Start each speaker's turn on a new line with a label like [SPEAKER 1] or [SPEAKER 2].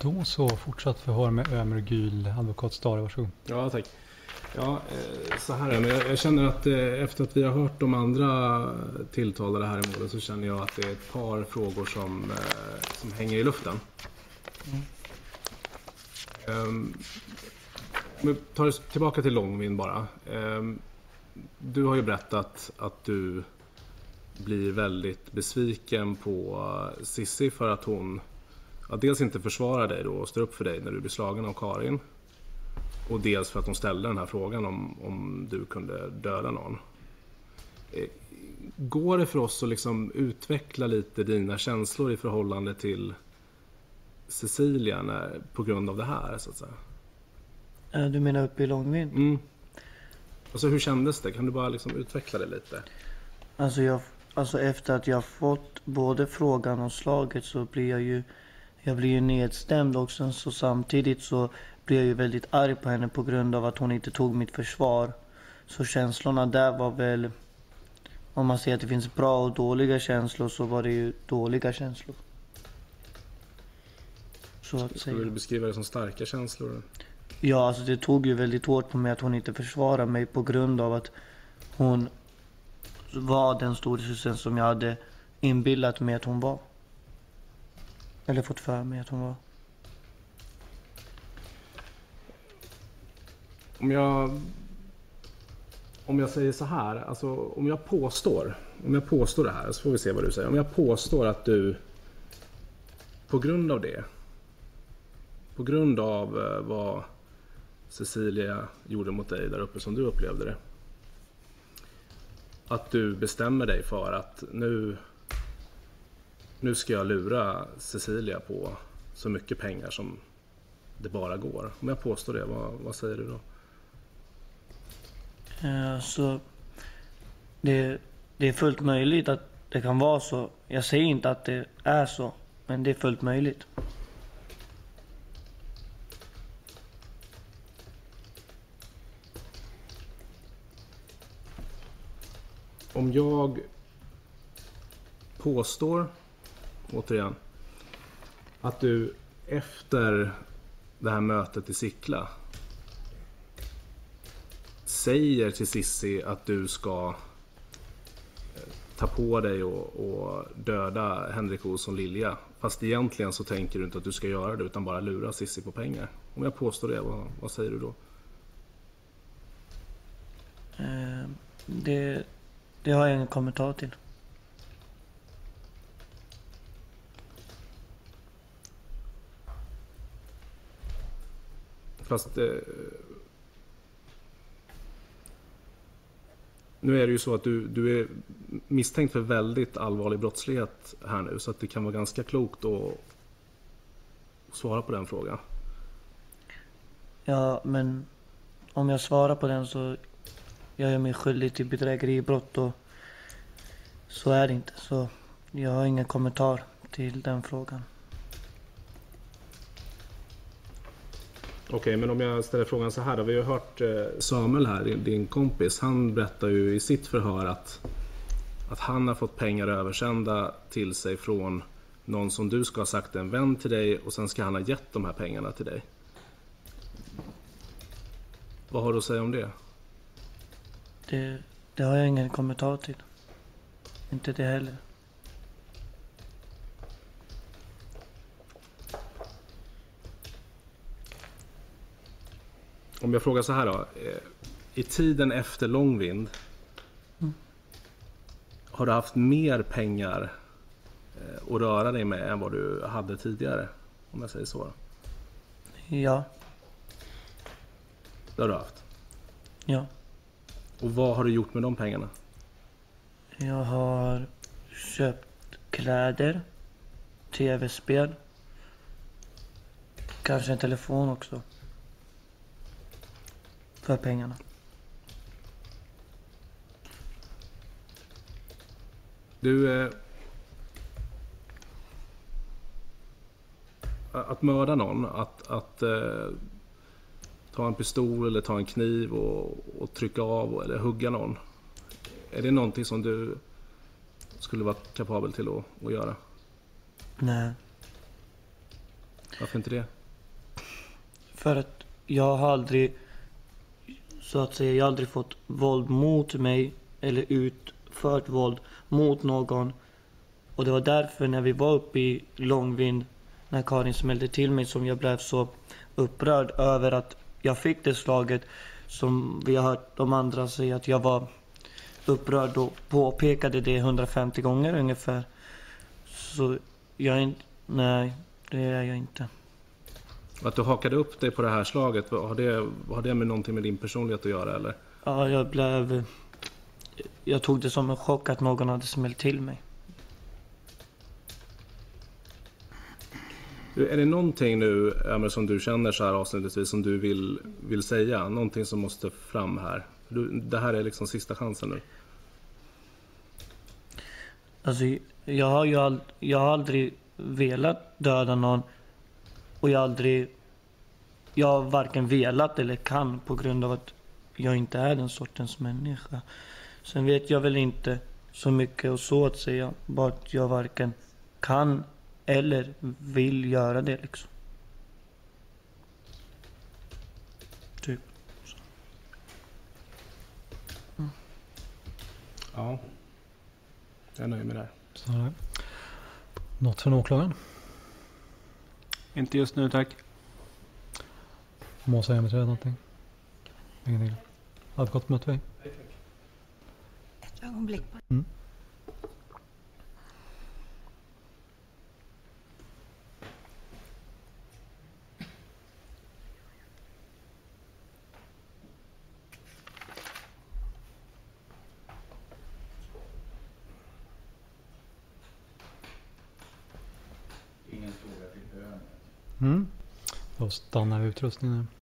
[SPEAKER 1] Då så, fortsatt förhör med Ömer Gül, advokat Stare, varsågod.
[SPEAKER 2] Ja, tack. Ja, så här är det. Jag känner att efter att vi har hört de andra tilltalade här i målet så känner jag att det är ett par frågor som hänger i luften. Men tar oss tillbaka till Långvind bara. Du har ju berättat att du blir väldigt besviken på Cissi för att hon dels inte försvarar dig då och står upp för dig när du blir slagen av Karin. Och dels för att hon ställde den här frågan om du kunde döda någon. Går det för oss att liksom utveckla lite dina känslor i förhållande till Cecilia på grund av det här, så att säga?
[SPEAKER 3] Du menar uppe i Långvind?
[SPEAKER 2] Alltså hur kändes det? Kan du bara liksom utveckla det lite?
[SPEAKER 3] Alltså efter att jag fått både frågan och slaget så blir jag blir ju nedstämd också. Så samtidigt så blir jag ju väldigt arg på henne på grund av att hon inte tog mitt försvar. Så känslorna där var väl, om man säger att det finns bra och dåliga känslor, så var det ju dåliga känslor. Så att säga.
[SPEAKER 2] Skulle du beskriva det som starka känslor?
[SPEAKER 3] Ja, alltså det tog ju väldigt hårt på mig att hon inte försvarade mig på grund av att hon var den storasyster som jag hade inbillat mig att hon var. Eller fått för mig att hon var.
[SPEAKER 2] Om jag säger så här, alltså om jag påstår det här, så får vi se vad du säger. Om jag påstår att du på grund av vad Cecilia gjorde mot dig där uppe som du upplevde det, att du bestämmer dig för att nu ska jag lura Cecilia på så mycket pengar som det bara går. Om jag påstår det, vad säger du då?
[SPEAKER 3] Så det är fullt möjligt att det kan vara så. Jag säger inte att det är så, men det är fullt möjligt.
[SPEAKER 2] Om jag påstår, återigen, att du efter det här mötet i Sickla säger till Cissi att du ska ta på dig och döda Henrik Olsson Lilja, fast egentligen så tänker du inte att du ska göra det utan bara lura Cissi på pengar. Om jag påstår det, vad säger du då?
[SPEAKER 3] Det har jag ingen kommentar till.
[SPEAKER 2] Fast nu är det ju så att du är misstänkt för väldigt allvarlig brottslighet här nu, så att det kan vara ganska klokt att svara på den frågan.
[SPEAKER 3] Ja, men om jag svarar på den så gör jag mig skyldig till bedrägeribrott, och så är det inte. Så jag har ingen kommentar till den frågan.
[SPEAKER 2] Okej, men om jag ställer frågan så här då. Vi har hört Samuel här, din kompis. Han berättar ju i sitt förhör att han har fått pengar översända till sig från någon som du ska ha sagt är en vän till dig, och sen ska han ha gett de här pengarna till dig. Vad har du att säga om det?
[SPEAKER 3] Det har jag ingen kommentar till. Inte det heller.
[SPEAKER 2] Om jag frågar så här då. I tiden efter Långvind, har du haft mer pengar att röra dig med än vad du hade tidigare? Om jag säger så.
[SPEAKER 3] Ja.
[SPEAKER 2] Det har du haft?
[SPEAKER 3] Ja.
[SPEAKER 2] Och vad har du gjort med de pengarna?
[SPEAKER 3] Jag har köpt kläder, tv-spel, kanske en telefon också. För pengarna.
[SPEAKER 2] Du, att mörda någon, att ta en pistol eller ta en kniv och trycka av eller hugga någon, är det någonting som du skulle vara kapabel till att göra?
[SPEAKER 3] Nej.
[SPEAKER 2] Varför inte det?
[SPEAKER 3] För att jag har aldrig, så att säga, jag har aldrig fått våld mot mig eller utfört våld mot någon. Och det var därför när vi var uppe i Långvind, när Karin smällde till mig, som jag blev så upprörd över att jag fick det slaget, som vi har hört de andra säga att jag var upprörd och påpekade det 150 gånger ungefär. Så jag är inte, nej, det är jag inte.
[SPEAKER 2] Att du hakade upp dig på det här slaget, har det med någonting med din personlighet att göra eller?
[SPEAKER 3] Ja, jag tog det som en chock att någon hade smällt till mig.
[SPEAKER 2] Är det någonting nu som du känner så här avslutningsvis som du vill säga? Någonting som måste fram här? Det här är liksom sista chansen nu.
[SPEAKER 3] Alltså, jag har aldrig velat döda någon. Och jag har varken velat eller kan, på grund av att jag inte är den sortens människa. Sen vet jag väl inte så mycket och så att säga. Bara att jag varken kan eller vill göra det liksom. Typ.
[SPEAKER 2] Ja. Jag är nöjd med det här.
[SPEAKER 1] Så här. Något från åklagaren?
[SPEAKER 4] Inte just nu, tack.
[SPEAKER 1] Må säga med träd någonting? Ingenting. Advokat Möttvej?
[SPEAKER 5] Ett ögonblick bara.
[SPEAKER 1] Mm.
[SPEAKER 6] Ingen fråga till ön.
[SPEAKER 1] Mm. Då stannar vi utrustningen.